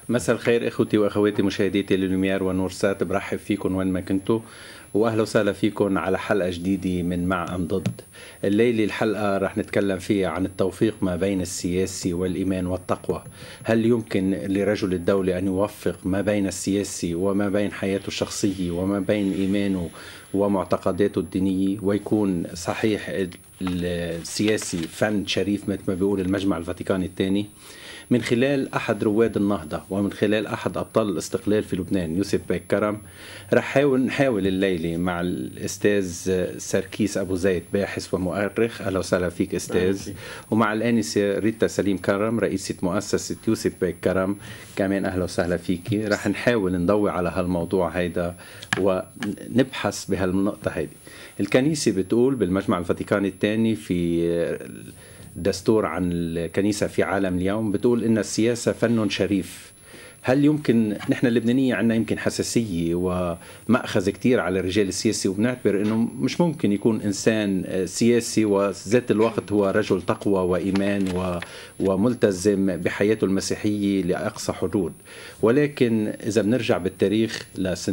مساء الخير اخوتي واخواتي مشاهدي تيليلوميار ونور سات، برحب فيكم وين ما كنتوا واهلا وسهلا فيكم على حلقه جديده من مع ام ضد. الليله الحلقه رح نتكلم فيها عن التوفيق ما بين السياسي والايمان والتقوى. هل يمكن لرجل الدوله ان يوفق ما بين السياسي وما بين حياته الشخصيه وما بين ايمانه ومعتقداته الدينيه، ويكون صحيح السياسي فن شريف مثل ما بيقول المجمع الفاتيكاني الثاني؟ من خلال أحد رواد النهضة ومن خلال أحد أبطال الاستقلال في لبنان يوسف بيك كرم رح نحاول الليلة مع الأستاذ سركيس أبو زيد، باحث ومؤرخ. أهلا وسهلا فيك أستاذ. ومع الآنسة ريتا سليم كرم، رئيسة مؤسسة يوسف بيك كرم، كمان أهلا وسهلا فيك. رح نحاول نضوي على هالموضوع هيدا ونبحث بهالنقطة هيدي. الكنيسة بتقول بالمجمع الفاتيكاني الثاني في دستور عن الكنيسة في عالم اليوم، بتقول إن السياسة فن شريف. هل يمكن نحن اللبنانية عندنا يمكن حساسية ومأخذ كتير على الرجال السياسي، وبنعتبر إنه مش ممكن يكون إنسان سياسي وذات الوقت هو رجل تقوى وإيمان وملتزم بحياته المسيحية لأقصى حدود. ولكن إذا بنرجع بالتاريخ لسنة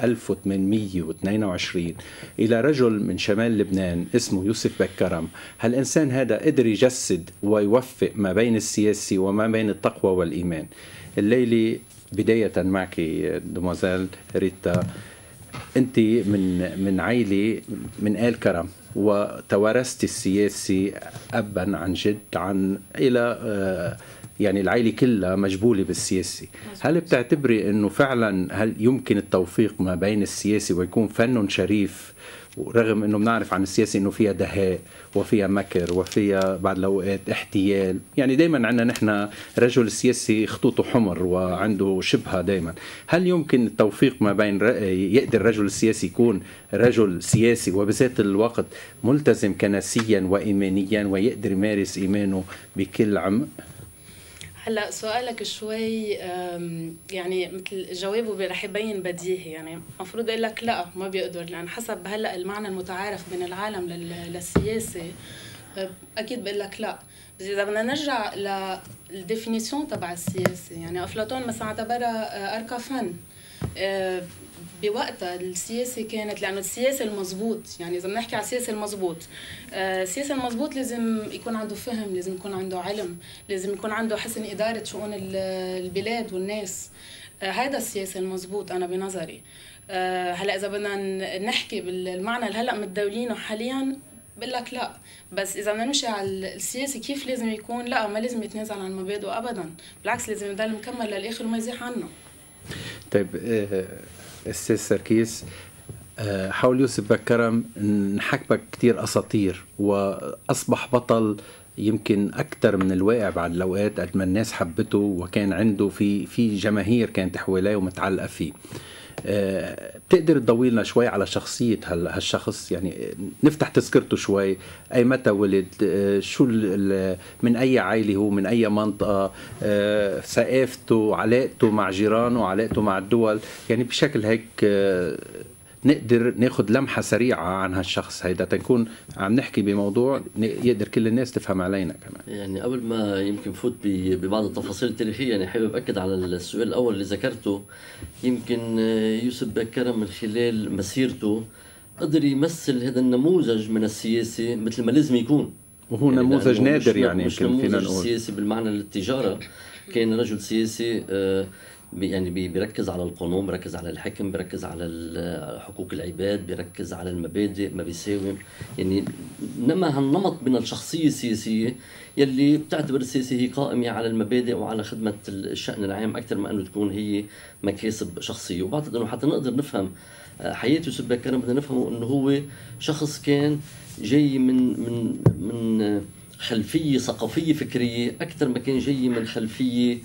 1822 إلى رجل من شمال لبنان اسمه يوسف بيك كرم، هالإنسان هذا قدر يجسد ويوفق ما بين السياسي وما بين التقوى والإيمان. الليلة بداية معك دموزيل ريتا، أنت من عائلة من آل كرم وتوارثت السياسي أبا عن جد عن إلى يعني العائلة كلها مجبولة بالسياسي. هل بتعتبري أنه فعلا هل يمكن التوفيق ما بين السياسي ويكون فن شريف، ورغم أنه بنعرف عن السياسي أنه فيها دهاء وفيها مكر وفيها بعض الأوقات احتيال؟ يعني دايما عندنا نحن رجل السياسي خطوطه حمر وعنده شبهة دايما. هل يمكن التوفيق ما بين يقدر الرجل السياسي يكون رجل سياسي وبذات الوقت ملتزم كنسيا وإيمانيا ويقدر يمارس إيمانه بكل عمق؟ هلا سؤالك شوي يعني مثل جوابه رح يبين بديهي، يعني المفروض اقول لك لا ما بيقدر، لان حسب هلا المعنى المتعارف بين العالم للسياسه اكيد بقول لك لا. بس اذا بدنا نرجع للديفينيسيون تبع السياسه، يعني افلاطون مثلا اعتبرها اركا فن. بوقتها السياسة كانت، لأنه السياسة المضبوط، يعني إذا بنحكي على السياسة المضبوط، السياسة المضبوط لازم يكون عنده فهم، لازم يكون عنده علم، لازم يكون عنده حسن إدارة شؤون البلاد والناس. هذا السياسة المضبوط أنا بنظري. هلا إذا بدنا نحكي بالمعنى اللي هلا متداولينه حاليا بقول لك لا. بس إذا بدنا نمشي على السياسي كيف لازم يكون، لا ما لازم يتنازل عن مبادئه أبدا، بالعكس لازم يضل مكمل للآخر وما يزيح عنه. طيب أستاذ سركيس، حول يوسف بيك كرم نحكبك كتير أساطير وأصبح بطل يمكن أكثر من الواقع بعد الأوقات قد ما الناس حبته، وكان عنده في جماهير كانت حواليه ومتعلقة فيه. بتقدر تضوي لنا شوي على شخصية هالشخص؟ يعني نفتح تذكرته شوي، أي متى ولد، شو من أي عائلة هو، من أي منطقة، ثقافته، علاقته مع جيرانه، علاقته مع الدول، يعني بشكل هيك نقدر ناخد لمحة سريعة عن هالشخص هيدا تنكون عم نحكي بموضوع يقدر كل الناس تفهم علينا كمان. يعني قبل ما يمكن فوت ببعض التفاصيل التاريخية، يعني حابب أكد على السؤال الأول اللي ذكرته. يمكن يوسف بيك كرم من خلال مسيرته قدر يمثل هذا النموذج من السياسي مثل ما لازم يكون، وهو يعني نموذج نادر، يعني مش نموذج سياسي بالمعنى التجارة. كان رجل سياسي يعني بيركز على القانون، بيركز على الحكم، بيركز على حقوق العباد، بيركز على المبادئ، ما بيساوم. يعني نما هالنمط من الشخصية السياسية يلي بتعتبر السياسة هي قائمة على المبادئ وعلى خدمة الشأن العام أكثر ما أنه تكون هي مكاسب شخصية. وبعتقد أنه حتى نقدر نفهم حياة يوسف بيك كرم بدنا نفهمه أنه هو شخص كان جاي من خلفية ثقافية فكرية أكثر ما كان جاي من خلفية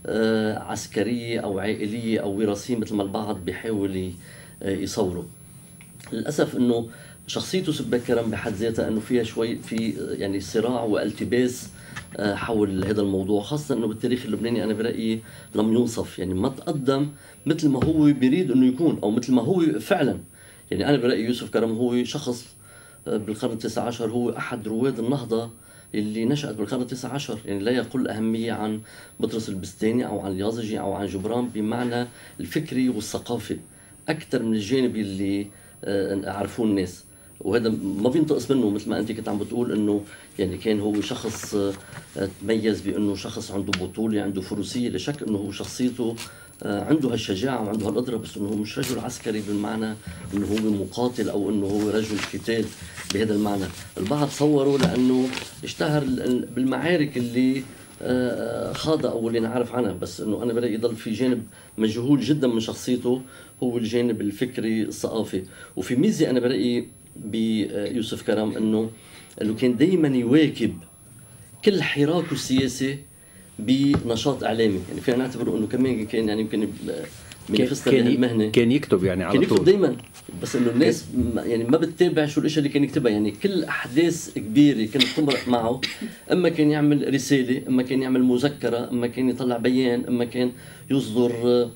عسكرية أو عائلية أو وراثية مثل ما البعض بيحاول يصوروا. للأسف أنه شخصية يوسف بيك كرم بحد ذاتها أنه فيها شوي في يعني صراع والتباس حول هذا الموضوع، خاصة أنه بالتاريخ اللبناني أنا برأيي لم ينصف، يعني ما تقدم مثل ما هو بيريد أنه يكون أو مثل ما هو فعلا. يعني أنا برأيي يوسف كرم هو شخص بالقرن التاسع عشر هو أحد رواد النهضة اللي نشأت بالقرن التاسع عشر، يعني لا يقل أهمية عن بطرس البستاني أو عن اليازجي أو عن جبران بمعنى الفكري والثقافي أكثر من الجانب اللي عرفوه الناس. وهذا ما بينتقص منه، مثل ما أنت كنت عم بتقول إنه يعني كان هو شخص تميز بأنه شخص عنده بطولة، عنده فروسية، لا شك إنه هو شخصيته عنده هالشجاعة وعنده هالقدرة، بس إنه هو مش رجل عسكري بالمعنى إنه هو مقاتل أو إنه هو رجل قتال بهذا المعنى. البعض صوروا لأنه اشتهر بالمعارك اللي خاضة أو اللي نعرف عنها، بس إنه أنا برأيي يضل في جانب مجهول جدا من شخصيته هو الجانب الفكري الثقافي. وفي ميزة أنا برأيي بيوسف كرم إنه كان دايما يواكب كل حراكه السياسي بنشاط اعلامي، يعني فينا نعتبر انه كمان كان يعني يمكن منافسته بالمهنه كان يكتب يعني على طول، كان يكتب دائما، بس انه الناس يعني ما بتتابع شو الاشياء اللي كان يكتبها. يعني كل احداث كبيره كانت تمرق معه، اما كان يعمل رساله، اما كان يعمل مذكره، اما كان يطلع بيان، اما كان يصدر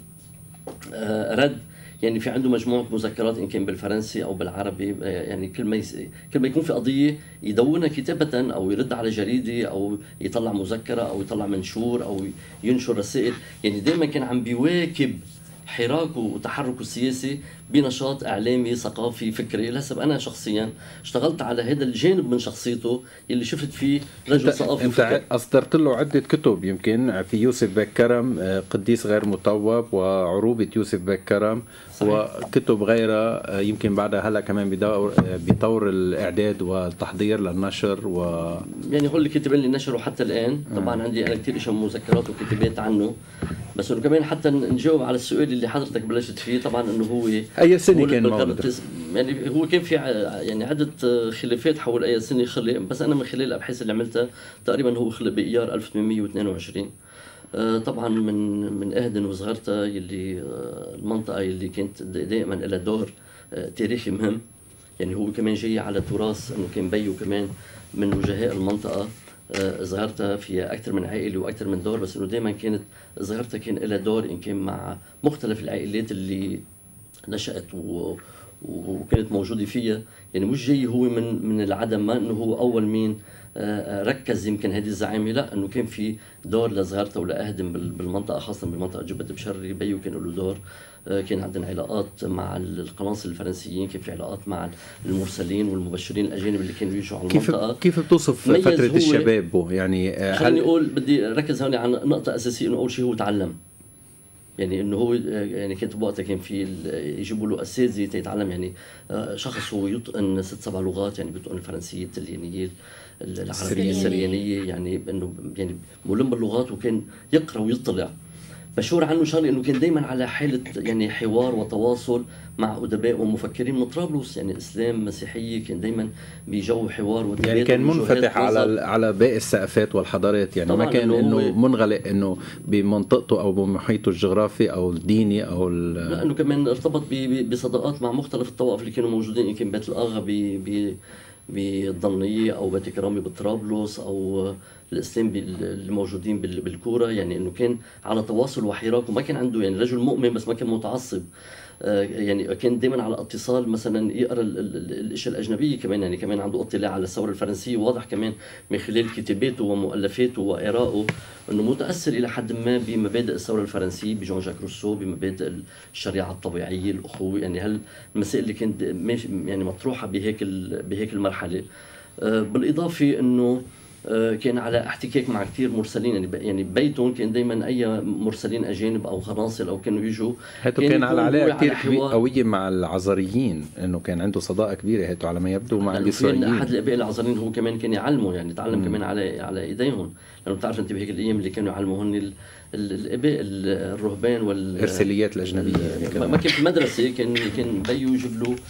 رد. يعني في عنده مجموعة مذكرات إن كان بالفرنسي أو بالعربي، يعني كل ما يكون في قضية يدونها كتابة أو يرد على جريدة أو يطلع مذكرة أو يطلع منشور أو ينشر رسائل. يعني دائما كان عم بيواكب حراكه وتحركه السياسي بنشاط إعلامي ثقافي فكري. للأسف أنا شخصيا اشتغلت على هذا الجانب من شخصيته اللي شفت فيه رجل ثقافي. أنت أصدرت له عدة كتب، يمكن في يوسف بك كرم، قديس غير مطوب، وعروبة يوسف بك كرم، وكتب غيرها يمكن بعدها هلا كمان بطور الإعداد والتحضير للنشر يعني هو الكتابين اللي نشروا حتى الآن. طبعا عندي أنا كتير إشياء مذكرات وكتابات عنه، بس إنه كمان حتى نجاوب على السؤال اللي حضرتك بلشت فيه. طبعا إنه هو أي سنة كان موجود؟ يعني هو كان في يعني عدة خلافات حول أي سنة خلق، بس أنا من خلال الأبحاث اللي عملتها تقريبا هو خلق بإيار 1822. طبعا من أهدن وصغرتها يلي المنطقة اللي كانت دائما لها دور تاريخي مهم. يعني هو كمان جاي على تراث انه كان بيو كمان من وجهاء المنطقة. صغرتها في أكثر من عائلة وأكثر من دور، بس انه دائما كانت صغرتها كان لها دور إن كان مع مختلف العائلات اللي نشأت وكانت موجودة فيها. يعني مش جاي هو من العدم، ما انه هو أول مين ركز يمكن هذه الزعامه، لا انه كان في دور لصغارته ولاهدم بالمنطقه، خاصه بمنطقه جبة بشري. بيو كان له دور، كان عندنا علاقات مع القناصل الفرنسيين، كان في علاقات مع المرسلين والمبشرين الاجانب اللي كانوا يجوا على المنطقه. كيف بتوصف فتره الشباب؟ يعني خليني اقول بدي ركز هون على نقطه اساسيه، انه اول شيء هو تعلم. يعني انه هو يعني كانت بوقتها كان في يجيبوا له اساتذه تيتعلم. يعني شخص هو يتقن 6-7 لغات، يعني بيتقن الفرنسيه، الطليانيه، العربيه، السريانيه، يعني انه يعني ملم باللغات وكان يقرا ويطلع. مشهور عنه شغله انه كان دائما على حاله يعني حوار وتواصل مع ادباء ومفكرين من طرابلس، يعني اسلام مسيحيه، كان دائما بجو حوار ودبات. يعني كان منفتح على باقي الثقافات والحضارات، يعني ما كان انه منغلق انه بمنطقته او بمحيطه الجغرافي او الديني او لانه كمان ارتبط بصداقات مع مختلف الطوائف اللي كانوا موجودين، يمكن بيت الاغا بالضنية أو بيت كرامي بطرابلس أو الإسلام الموجودين بالكورة. يعني إنه كان على تواصل وحراك، وما كان عنده يعني رجل مؤمن بس ما كان متعصب. يعني كان دائما على اتصال، مثلا يقرا الاشياء الاجنبيه كمان. يعني كمان عنده اطلاع على الثوره الفرنسيه، واضح كمان من خلال كتاباته ومؤلفاته وآرائه انه متاثر الى حد ما بمبادئ الثوره الفرنسيه، بجون جاك روسو، بمبادئ الشريعه الطبيعيه، الاخوه. يعني هالمسائل اللي كانت يعني مطروحه بهيك المرحله. بالاضافه انه كان على احتكاك مع كثير مرسلين. يعني بيتهم كان دائما اي مرسلين اجانب او قناصل او كانوا يجوا، هيتو كان على علاقه كثير قويه مع العزريين، انه كان عنده صداقه كبيره هيتو على ما يبدو مع الاسرائيليين. احد الاباء العزريين هو كمان كان يعلمه، يعني تعلم كمان على ايديهم، لانه بتعرف انت بهيك الايام اللي كانوا يعلموهن الاباء الرهبان والارساليات الاجنبيه. ما كان في مدرسه، كان بيو يجيب له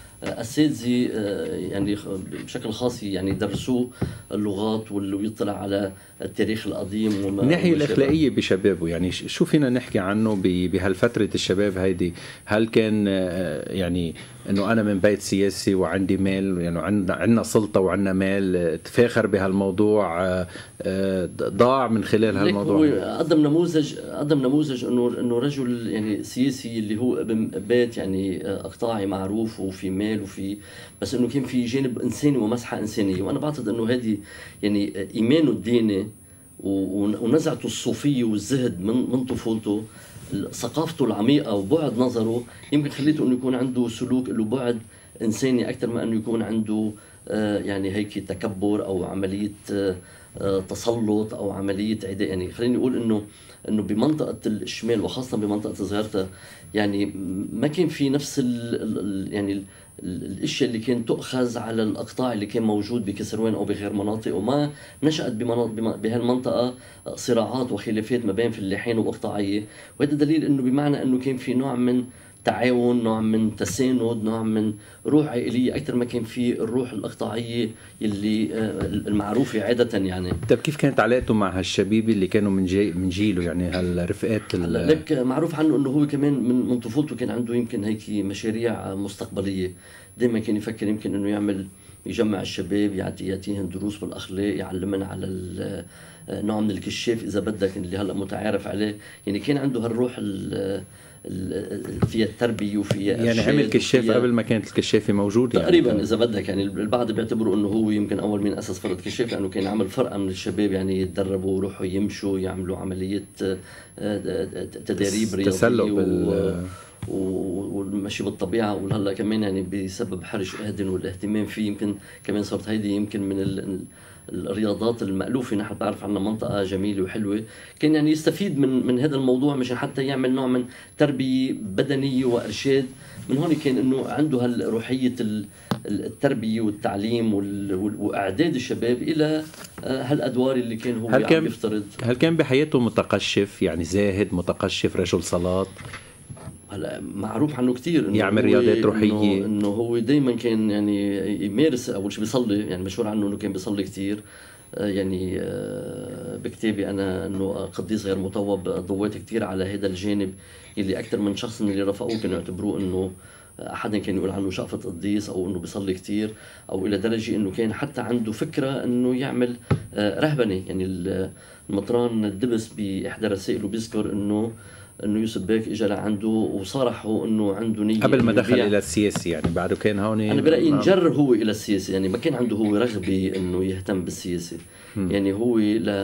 اساتذه يعني بشكل خاص يعني يدرسوه اللغات ويطلع على التاريخ القديم الناحية الأخلاقية بشبابه، يعني شو فينا نحكي عنه بهالفترة الشباب هيدي؟ هل كان يعني انه انا من بيت سياسي وعندي مال، يعني عندنا سلطة وعندنا مال، تفاخر بهالموضوع، ضاع من خلال هالموضوع؟ هو قدم نموذج انه رجل يعني سياسي اللي هو بيت يعني اقطاعي معروف وفي مال وفي، بس انه كان في جانب انساني ومسحة انسانية. وانا بعتقد انه هذه يعني ايمانه الديني ونزعته الصوفية والزهد من طفولته، ثقافته العميقة وبعد نظره يمكن خليته انه يكون عنده سلوك له بعد انساني اكثر من انه يكون عنده يعني هيك تكبر او عملية تسلط او عملية عداء. يعني خليني اقول انه بمنطقة الشمال وخاصة بمنطقة صغيرته يعني ما كان في نفس يعني الاشياء اللي كانت تؤخذ على الاقطاع اللي كان موجود بكسروان او بغير مناطق، وما نشأت بهالمنطقه صراعات وخلافات ما بين فلاحين واقطاعيه. وهذا دليل انه بمعنى انه كان في نوع من تعاون، نوع من تساند، نوع من روح عائليه اكثر ما كان في الروح الاقطاعيه اللي المعروفه عاده. يعني طيب كيف كانت علاقته مع هالشبيبه اللي كانوا من جيله، يعني هالرفقات؟ لك معروف عنه انه هو كمان من طفولته كان عنده يمكن هيك مشاريع مستقبليه، دائما كان يفكر يمكن انه يجمع الشباب، يعطيهم دروس بالاخلاق، يعلمهم على نوع من الكشاف اذا بدك اللي هلا متعارف عليه. يعني كان عنده هالروح فيها التربيه وفيها يعني عمل كشاف قبل ما كانت الكشافه موجوده تقريبا يعني. اذا بدك يعني البعض بيعتبروا انه هو يمكن اول من اسس فرقه كشاف، لانه كان عمل فرقه من الشباب يعني يتدربوا ويروحوا يمشوا يعملوا عمليه تدريب رياضيه والمشي بالطبيعه. وهلا كمان يعني بسبب حرش اهدن والاهتمام فيه يمكن كمان صارت هيدي يمكن من الرياضات المألوفة. نحن بعرف عنا منطقة جميلة وحلوة، كان يعني يستفيد من هذا الموضوع مشان حتى يعمل نوع من تربية بدنية وإرشاد. من هون كان إنه عنده هالروحية التربية والتعليم وإعداد الشباب إلى هالأدوار اللي كان هو عم يفترض. هل كان بحياته متقشف، يعني زاهد متقشف رجل صلاة؟ هلا معروف عنه كثير انه يعمل رياضات روحيه، انه هو دائما كان يعني يمارس اول شيء بيصلي. يعني مشهور عنه انه كان بيصلي كثير. يعني بكتابي انا انه قديس غير مطوب ضويت كثير على هذا الجانب اللي اكثر من شخص من اللي رفقوه كانوا يعتبروه انه احدا كان يقول عنه شقفة قديس او انه بيصلي كثير، او الى درجه انه كان حتى عنده فكره انه يعمل رهبنه. يعني المطران الدبس باحدى رسائله بيذكر انه يوسف بيك اجى لعنده وصارحه انه عنده نيه قبل ما دخل الى السياسه، يعني بعده كان هون. انا برايي انجر هو الى السياسه، يعني ما كان عنده هو رغبه انه يهتم بالسياسه. يعني هو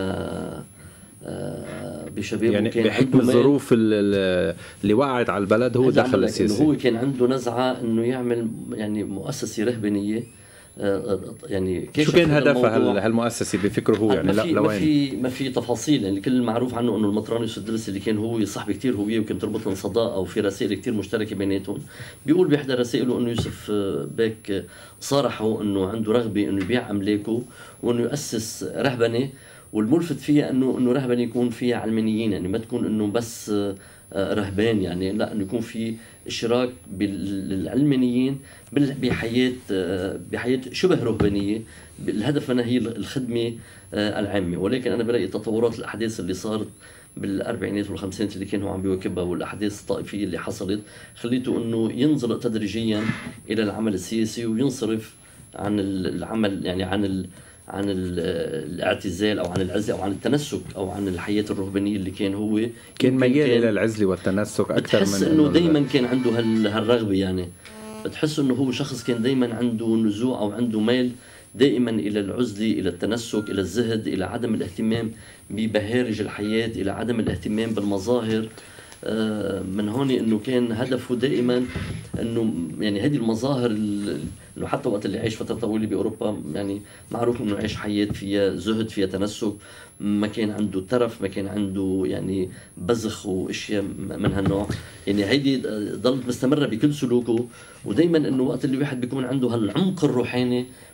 بشبابه يعني كان بحكم الظروف اللي وقعت على البلد هو دخل السياسه. هو كان عنده نزعه انه يعمل يعني مؤسسه رهبانيه. يعني شو كان هدفها هالمؤسسه بفكره هو؟ يعني ما في تفاصيل. يعني كل المعروف عنه انه المطران يوسف الدرس اللي كان هو صاحب كثير هو ويمكن تربطهم صداقه وفي رسائل كثير مشتركه بيناتهم. بيقول باحدى رسائله انه يوسف بيك صارحه انه عنده رغبه انه يبيع املاكه وانه يؤسس رهبنه، والملفت فيها انه رهبنه يكون فيها علمانيين، يعني ما تكون انه بس رهبان، يعني لا، انه يكون في اشراك بالعلمانيين بحياه شبه رهبانيه. الهدف منها هي الخدمه العامه. ولكن انا برايي تطورات الاحداث اللي صارت بالاربعينات والخمسينات اللي كانوا عم بيواكبها والاحداث الطائفيه اللي حصلت خليته انه ينزلق تدريجيا الى العمل السياسي وينصرف عن العمل، يعني عن الاعتزال او عن العزله او عن التنسك او عن الحياه الرهبانيه اللي كان هو كان ميال الى العزله والتنسك اكثر. بتحس انه دائما كان عنده هالرغبه. يعني بتحس انه هو شخص كان دائما عنده نزوع او عنده ميل دائما الى العزله، الى التنسك، الى الزهد، الى عدم الاهتمام ببهارج الحياه، الى عدم الاهتمام بالمظاهر. من هون انه كان هدفه دائما انه يعني هذه المظاهر، انه حتى وقت اللي عايش فتره طويله باوروبا يعني معروف انه عايش حياه فيها زهد، فيها تنسك، ما كان عنده ترف، ما كان عنده يعني بزخ واشياء من هالنوع. يعني هيدي ضلت مستمره بكل سلوكه. ودائما انه وقت اللي واحد بيكون عنده هالعمق الروحاني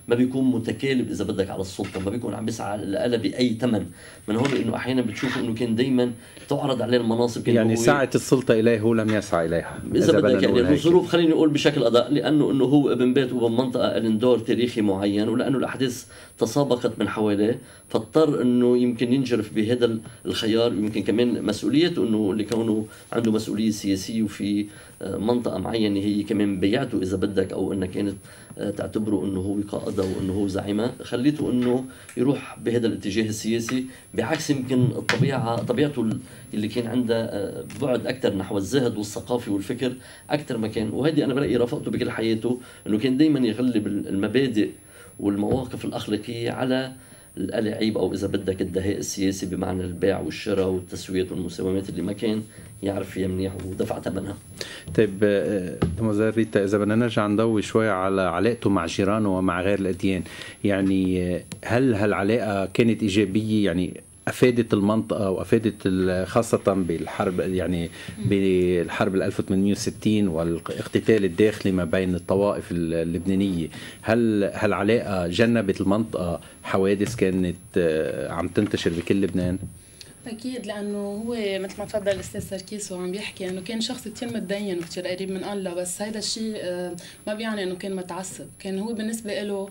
ما بيكون متكالب اذا بدك على السلطه، ما بيكون عم بيسعى لها باي ثمن. من هون انه احيانا بتشوف انه كان دايما تعرض عليه المناصب، يعني سعة السلطه اليه هو لم يسعى اليها اذا بدك. يعني الظروف خليني اقول بشكل ادق، لانه انه هو ابن بيت وابن منطقه لهم دور تاريخي معين، ولانه الاحداث تسابقت من حواليه فاضطر انه يمكن ينجرف بهذا الخيار. يمكن كمان مسؤوليته انه لكونه عنده مسؤوليه سياسيه وفي منطقه معينه هي كمان بيعته اذا بدك، او انها كانت تعتبره انه هو قائدها وانه هو زعيمها، خليته انه يروح بهذا الاتجاه السياسي، بعكس يمكن طبيعته اللي كان عندها بعد اكثر نحو الزهد والثقافي والفكر اكثر ما كان. وهذه انا برايي رافقته بكل حياته، انه كان دائما يغلب المبادئ والمواقف الاخلاقيه على الألاعيب، او اذا بدك الدهاء السياسي بمعنى البيع والشراء والتسويات والمساومات اللي ما كان يعرف فيها منيح ودفع ثمنها. طيب دموزيل ريتا، اذا بدنا نرجع نضوي شوي على علاقته مع جيرانه ومع غير الاديان، يعني هل هالعلاقه كانت ايجابيه؟ يعني افادت المنطقه وافادت خاصه بالحرب، يعني بالحرب 1860 والاقتتال الداخلي ما بين الطوائف اللبنانيه، هل هالعلاقه جنبت المنطقه حوادث كانت عم تنتشر بكل لبنان؟ أكيد، لأنه هو مثل ما تفضل الأستاذ سركيس وعم بيحكي إنه كان شخص كتير متدين وكتير قريب من الله، بس هذا الشيء ما بيعني إنه كان متعصب. كان هو بالنسبة له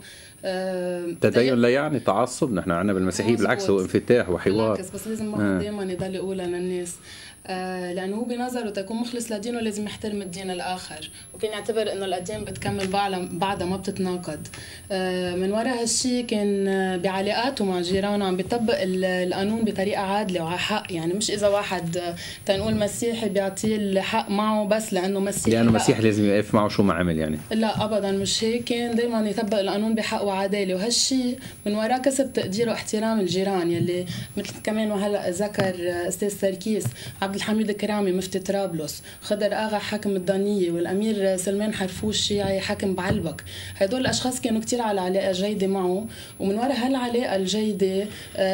تدين لا يعني تعصب. نحن عنا بالمسيحية بالعكس هو انفتاح وحوار، بالعكس، بس لازم ما دائما يضل يقولها للناس، لأنه هو بنظره تكون مخلص لدينه لازم يحترم الدين الآخر، وكان يعتبر إنه الأديان بتكمل بعضها ما بتتناقض. من وراء هالشيء كان بعلاقاته مع جيرانه عم بيطبق القانون بطريقة عادلة وعلى حق. يعني مش إذا واحد تنقول مسيحي بيعطيه الحق معه بس لأنه مسيحي، لأنه مسيحي لازم يقف معه شو ما عمل. يعني لا أبدا مش هيك، كان دايما يطبق القانون بحق وعدالة، وهالشيء من وراء كسب تقدير واحترام الجيران، يلي مثل كمان وهلا ذكر أستاذ سركيس عبد الحميد الكرامي مفتي طرابلس، خضر آغا حاكم الضانية، والأمير سلمان حرفوش الشيعي حاكم بعلبك. هدول الأشخاص كانوا كتير على علاقة جيدة معه، ومن وراء هالعلاقة الجيدة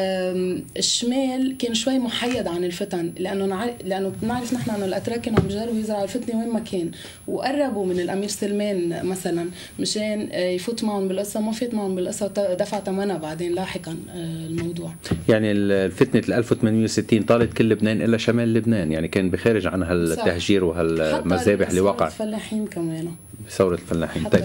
الشمال كان شوي محيد عن الفتن، لأنه بنعرف نحن أنه الأتراك كانوا عم يجربوا يزرعوا الفتنة وين ما كان، وقربوا من الأمير سلمان مثلا مشان يفوت معهم بالقصة، ما فات معهم بالقصة ودفع ثمنها بعدين لاحقا الموضوع. يعني الفتنة 1860 طالت كل لبنان إلا شمال لبنان، يعني كان بخارج عن هالتهجير وهالمذابح اللي وقع. حتى الفلاحين كمان، ثورة الفلاحين. طيب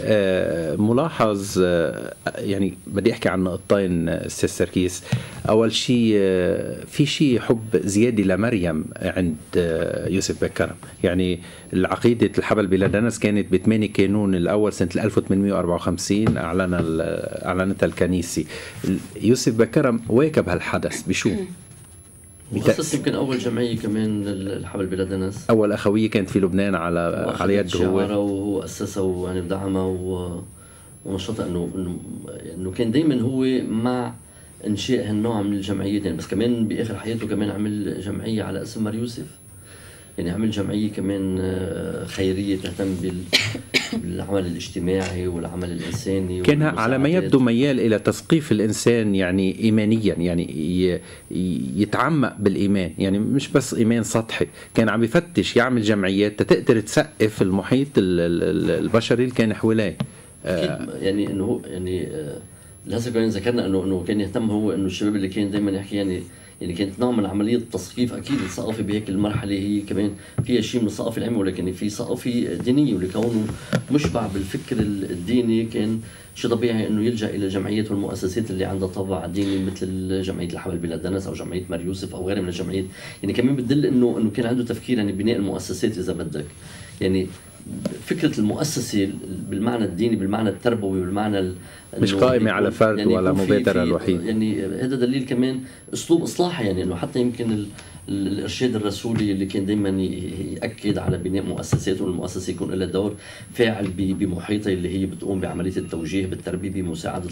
ملاحظ يعني بدي أحكي عن نقطتين أستاذ سركيس. أول شيء في شيء حب زيادة لمريم عند يوسف بكرم، يعني العقيدة الحبل بلا دنس كانت ب8 كانون الأول سنة 1854 أعلنتها الكنيسة. يوسف بكرم واكب هالحدث بشو؟ مؤسس يمكن أول جمعية كمان الحبل بلا دنس، أول أخوية كانت في لبنان على يده هو، وهو أسسها ويعني بدعمها ونشطها. إنه كان دايما هو مع إنشاء هالنوع من الجمعيات. يعني بس كمان بآخر حياته كمان عمل جمعية على اسم مار يوسف، يعني عمل جمعية كمان خيرية تهتم بالعمل الاجتماعي والعمل الإنساني. كان على ما يبدو ميال إلى تثقيف الإنسان يعني إيمانيا، يعني يتعمق بالإيمان، يعني مش بس إيمان سطحي. كان عم يفتش يعمل جمعيات تقدر تسقف المحيط البشري اللي كان حواليه. يعني إنه يعني لهسه كمان ذكرنا إنه كان يهتم هو إنه الشباب اللي كان دائما يحكي يعني كانت نوع من عملية تثقيف. أكيد الثقافة بهيك المرحلة هي كمان فيها شيء من الثقافة العلمية، ولكن في ثقافة دينية، ولكونه مشبع بالفكر الديني كان شيء طبيعي إنه يلجأ إلى الجمعيات والمؤسسات اللي عندها طابع ديني، مثل جمعية الحبل بلا دنس أو جمعية مار يوسف أو غيرها من الجمعيات. يعني كمان بتدل إنه كان عنده تفكير يعني بناء المؤسسات إذا بدك. يعني فكرة المؤسسة بالمعنى الديني، بالمعنى التربوي، بالمعنى مش قائمة على فرد يعني ولا مبادرة الوحيد. يعني هذا دليل كمان أسلوب إصلاحي، يعني إنه حتى يمكن الإرشاد الرسولي اللي كان دايما يأكد على بناء مؤسسات، والمؤسسة يكون لها دور فاعل بمحيطها اللي هي بتقوم بعملية التوجيه بالتربية، بمساعدة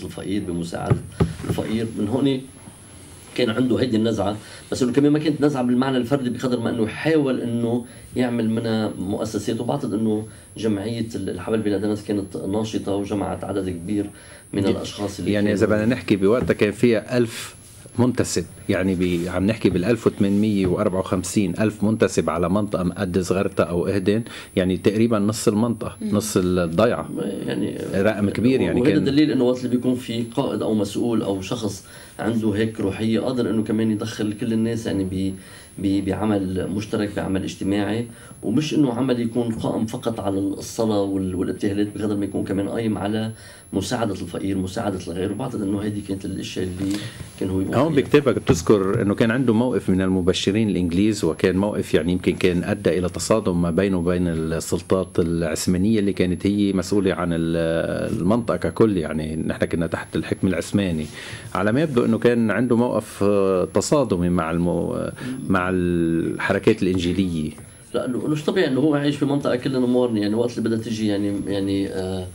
الفقير. من هون كان عنده هيدي النزعة، بس انه كمان ما كانت نزعة بالمعنى الفردي بقدر ما انه حاول انه يعمل منها مؤسسات. وبعتقد انه جمعية الحبل بلا دنس كانت ناشطة وجمعت عدد كبير من الاشخاص اللي يعني اذا بدنا نحكي بوقتها كان فيها 1000 منتسب، يعني عم نحكي بال 1854 ألف منتسب على منطقة قد صغرتها أو إهدن، يعني تقريبا نص المنطقة، نص الضيعة، يعني رقم كبير. يعني وهذا كان دليل إنه وقت اللي بيكون في قائد أو مسؤول أو شخص عنده هيك روحية قادر إنه كمان يدخل كل الناس يعني بعمل مشترك، بعمل اجتماعي، ومش إنه عمل يكون قائم فقط على الصلاة والابتهالات، بقدر ما يكون كمان قايم على مساعدة الفقير، مساعدة الغير. وبعتقد إنه هذه كانت الأشياء اللي كان هو يقول هون بكتابك بتذكر إنه كان عنده موقف من المبشرين الإنجليز، وكان موقف يعني يمكن كان أدى إلى تصادم ما بينه وبين السلطات العثمانية اللي كانت هي مسؤولة عن المنطقة ككل. يعني نحن كنا تحت الحكم العثماني. على ما يبدو إنه كان عنده موقف تصادمي مع الحركات الإنجيلية. لانه مش طبيعي انه هو عايش في منطقه كلها مورني. يعني وقت اللي بدها تجي يعني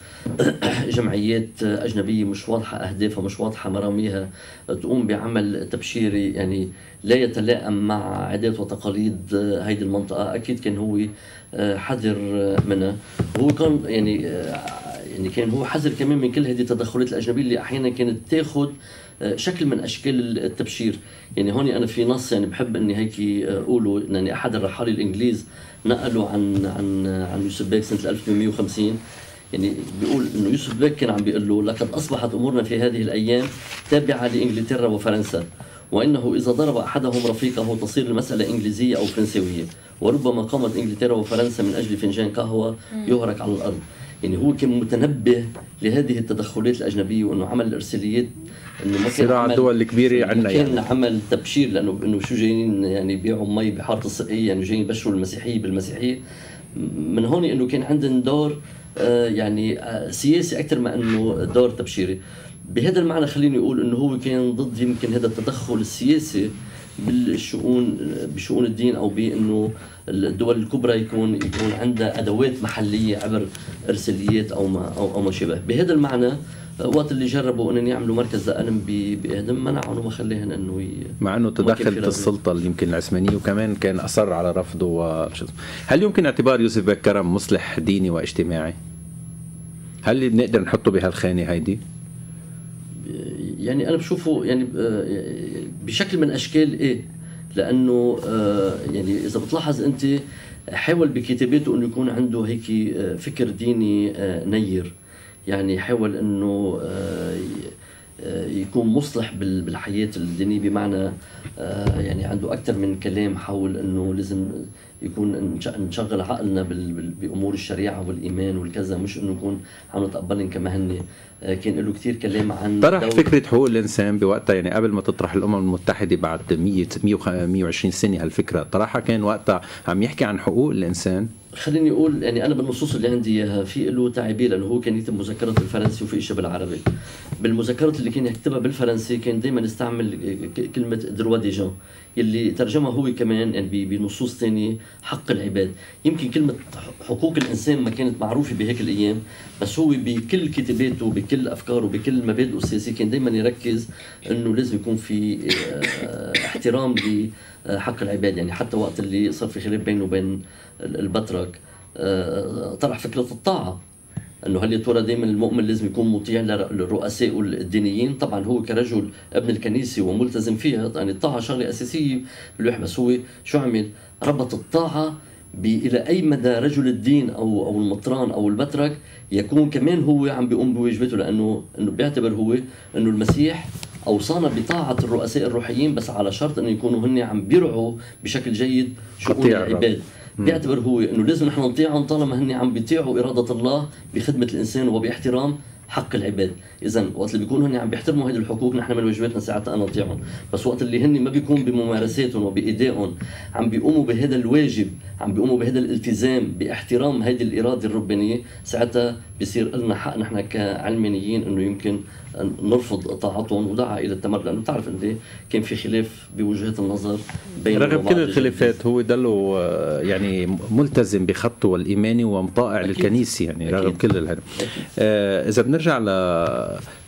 جمعيات اجنبيه مش واضحه اهدافها، مش واضحه مراميها، تقوم بعمل تبشيري يعني لا يتلائم مع عادات وتقاليد هيدي المنطقه، اكيد كان هو حذر منها. وهو كان يعني كان هو حذر كمان من كل هذه التدخلات الاجنبيه اللي احيانا كانت تاخذ شكل من اشكال التبشير. يعني هون انا في نص يعني بحب اني هيك اقوله، يعني احد الرحالة الانجليز نقلوا عن يوسف بيك سنه 1850. يعني بيقول انه يوسف بيك كان عم بيقول له: لقد اصبحت امورنا في هذه الايام تابعه لانجلترا وفرنسا، وانه اذا ضرب احدهم رفيقه تصير المساله انجليزيه او فرنسويه، وربما قامت انجلترا وفرنسا من اجل فنجان قهوه يهرق على الارض. يعني هو كان متنبه لهذه التدخلات الاجنبيه، وانه عمل الارساليات انه ما كان صراع الدول الكبيره عندنا، كان يعني عمل تبشير، لانه انه شو جايين يعني بيعوا مي بحاره السقيه، يعني جايين يبشروا المسيحيه بالمسيحيه. من هون انه كان عندهم دور يعني سياسي اكثر ما انه دور تبشيري. بهذا المعنى خليني اقول انه هو كان ضد يمكن هذا التدخل السياسي بشؤون الدين، او بانه الدول الكبرى يكون عندها ادوات محليه عبر ارساليات او ما شابه. بهذا المعنى وقت اللي جربوا انهم يعملوا مركز لألم بإهدم منعهم وما خليهن انه مع انه تدخلت السلطه اللي يمكن العثمانيه، وكمان كان اصر على رفضه. هل يمكن اعتبار يوسف بيك كرم مصلح ديني واجتماعي؟ هل بنقدر نحطه بهالخانه هيدي؟ يعني انا بشوفه يعني بشكل من اشكال ايه، لانه يعني اذا بتلاحظ انت حاول بكتاباته انه يكون عنده هيك فكر ديني نير، يعني حاول انه يكون مصلح بالحياه الدينيه، بمعنى يعني عنده اكثر من كلام حول انه لازم يكون نشغل عقلنا بامور الشريعه والايمان والكذا، مش انه نكون عم نتقبلن كما هن. كان له كثير كلام عن طرح فكره حقوق الانسان بوقتها، يعني قبل ما تطرح الامم المتحده بعد 120 سنه هالفكره طرحها، كان وقتها عم يحكي عن حقوق الانسان. خليني اقول يعني انا بالنصوص اللي عندي اياها في له تعبير، لانه هو كان يكتب مذكرات بالفرنسي وفي شيء بالعربي. بالمذكرات اللي كان يكتبها بالفرنسي كان دائما يستعمل كلمه دروا دي جون، اللي ترجمها هو كمان يعني بنصوص ثانيه حق العباد. يمكن كلمه حقوق الانسان ما كانت معروفه بهيك الايام، بس هو بكل كتاباته بكل افكاره بكل مبادئه السياسيه كان دائما يركز انه لازم يكون في احترام لحق العباد. يعني حتى وقت اللي صار في خلاف بينه وبين البطرك طرح فكره الطاعه، انه هل يا ترى دائما المؤمن لازم يكون مطيع للرؤساء الدينيين؟ طبعا هو كرجل ابن الكنيسه وملتزم فيها، يعني الطاعه شغله اساسيه بالواحد، بس هو شو عمل؟ ربط الطاعه الى اي مدى رجل الدين او المطران او البطرك يكون كمان هو عم بيقوم بواجباته، لانه بيعتبر هو انه المسيح اوصانا بطاعه الرؤساء الروحيين، بس على شرط انه يكونوا هن عم بيرعوا بشكل جيد شؤون العباد. بيعتبر هو انه لازم نحن نطيعهم طالما هن عم بيطيعوا اراده الله بخدمه الانسان وباحترام حق العباد. اذا وقت اللي بيكونوا هن عم بيحترموا هذه الحقوق نحن من واجباتنا ساعتها ان نطيعهم، بس وقت اللي هن ما بيكون بممارساتهم وبادائهم عم بيقوموا بهذا الواجب، عم بيقوموا بهذا الالتزام باحترام هذه الاراده الربانيه، ساعتها بيصير لنا حق نحن كعلمانيين انه يمكن نرفض طاعتهم ودعا الى التمرد، لانه بتعرف انت كان في خلاف بوجهات النظر بين رغم كل الخلافات هو ضله يعني ملتزم بخطه والايماني ومطاع للكنيسه، يعني رغم كل هذا. اذا بنرجع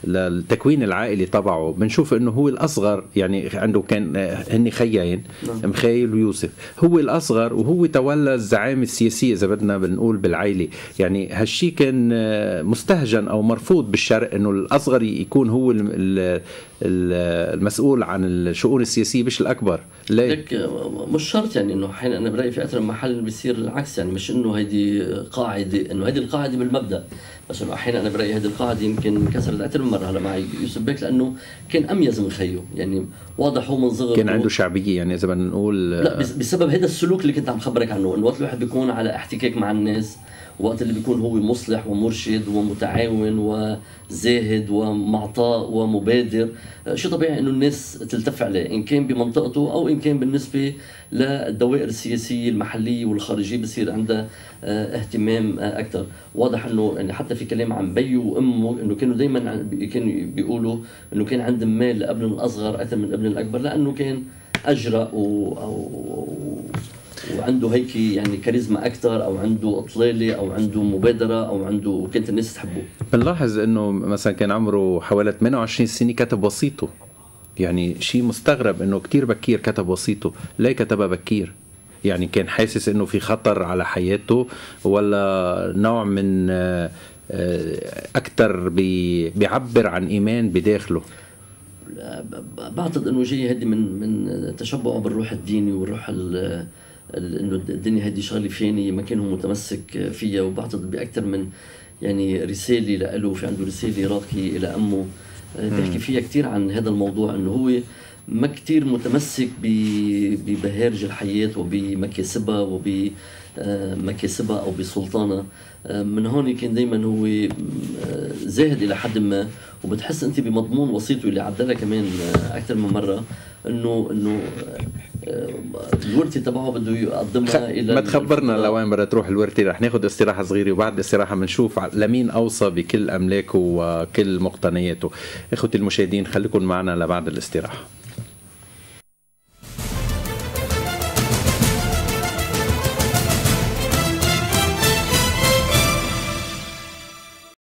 للتكوين العائلي تبعه بنشوف انه هو الاصغر، يعني عنده كان هن خيين مخيل ويوسف، هو الاصغر وهو تولى الزعامه السياسيه اذا بدنا بنقول بالعائله. يعني هالشي كان مستهجن او مرفوض بالشرق انه الاصغر يكون هو المسؤول عن الشؤون السياسيه مش الاكبر. لك مش شرط، يعني انه حين انا برايي في اكثر من محل بيصير العكس، يعني مش انه هيدي قاعده، انه هيدي القاعده بالمبدا، بس انه احيانا انا برايي هذه القاعده يمكن انكسرت اكثر من مره هلا معي يوسف بيك، لانه كان اميز من خيه، يعني واضح هو من صغره كان عنده شعبيه، يعني اذا بدنا نقول لا بسبب هذا السلوك اللي كنت عم خبرك عنه، انه وقت الواحد بيكون على احتكاك مع الناس، وقت اللي بيكون هو مصلح ومرشد ومتعاون وزاهد ومعطاء ومبادر، شيء طبيعي انه الناس تلتف عليه، ان كان بمنطقته او ان كان بالنسبه للدوائر السياسيه المحليه والخارجيه بصير عندها اهتمام اكثر. واضح انه يعني حتى في كلام عن بيه وامه انه كانوا دائما كانوا بيقولوا انه كان عندهم مال لابن الاصغر اكثر من ابن الاكبر، لانه كان اجرأ وعنده هيك يعني كاريزما اكثر، او عنده اطلاله، او عنده مبادره، او عنده، وكانت الناس تحبه. بنلاحظ انه مثلا كان عمره حوالي 28 سنه كتب وصيته، يعني شيء مستغرب انه كتير بكير كتب وصيته. ليه كتبها بكير؟ يعني كان حاسس انه في خطر على حياته، ولا نوع من اكثر بيعبر عن ايمان بداخله؟ بعتقد انه جاي هدي من تشبعه بالروح الديني والروح انه الدنيا هدي شغله فانيه ما كان هو متمسك فيها، وبعتقد باكثر من يعني رساله له، في عنده رساله راقيه الى امه بيحكي فيها كثير عن هذا الموضوع، انه هو ما كتير متمسك ببهارج الحياة وبمكاسبها أو بسلطانها. من هون كان دايما هو زاهد إلى حد ما، وبتحس أنت بمضمون وصيته اللي عدلها كمان أكثر من مرة، إنه الورثة تبعه بده يقدمها إلى ما تخبرنا لوين بدها تروح الورثة. رح ناخد استراحة صغيرة، وبعد الاستراحة بنشوف لمين أوصى بكل أملاكه وكل مقتنياته. إخوتي المشاهدين خليكم معنا لبعد الاستراحة.